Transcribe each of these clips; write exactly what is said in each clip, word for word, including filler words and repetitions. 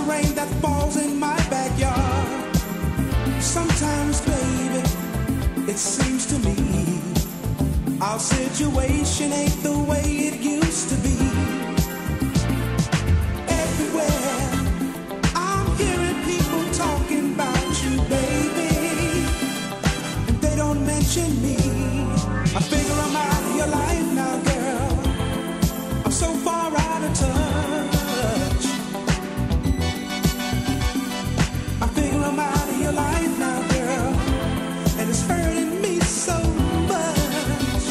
rain that falls in my backyard. Sometimes, baby, it seems to me our situation ain't the way it used to be. Everywhere I'm hearing people talking about you, baby, and they don't mention me. I figure I'm out of your life now, girl. I'm so far out of touch. I figure I'm out of your life now, girl, and it's hurting me so much.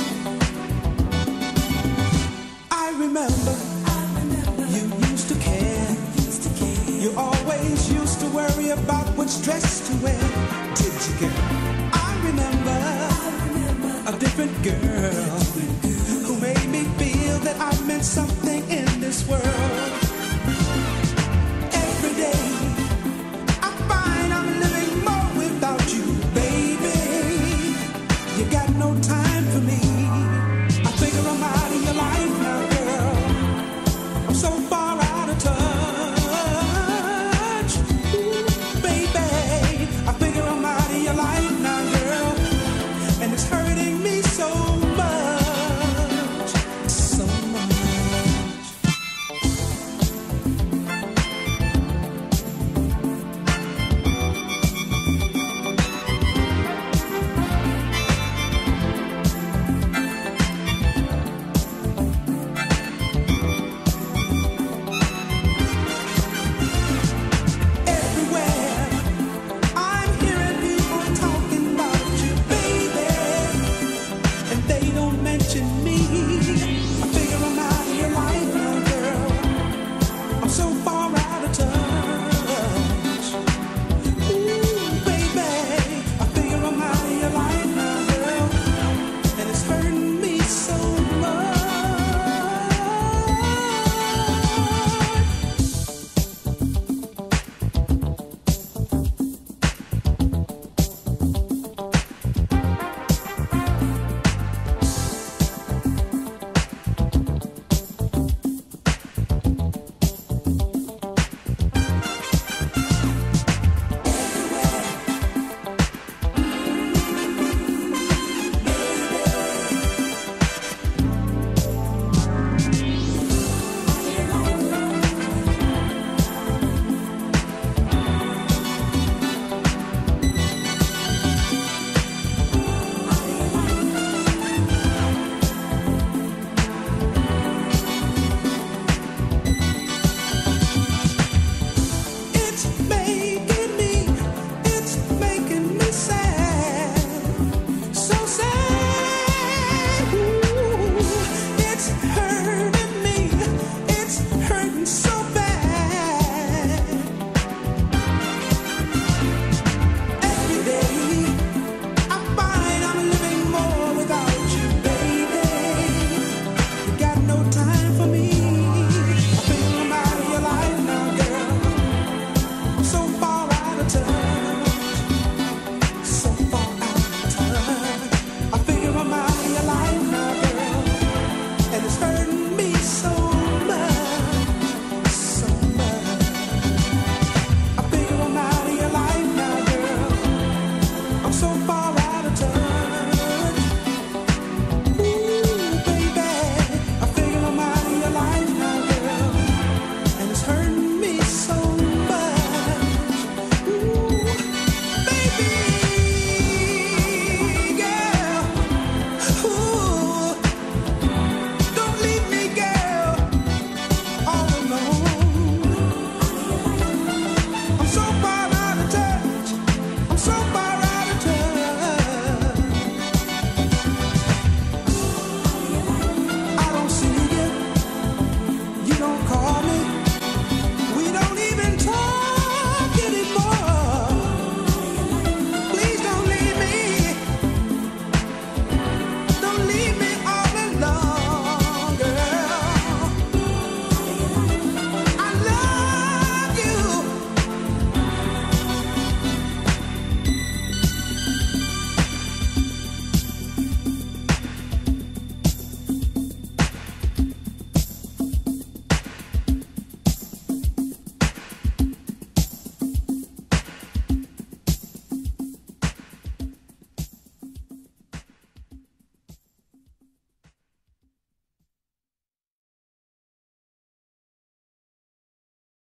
I remember, I remember you used to care. Used to care. You always used to worry about which dress to wear. Did you, girl? I remember, I remember a different girl.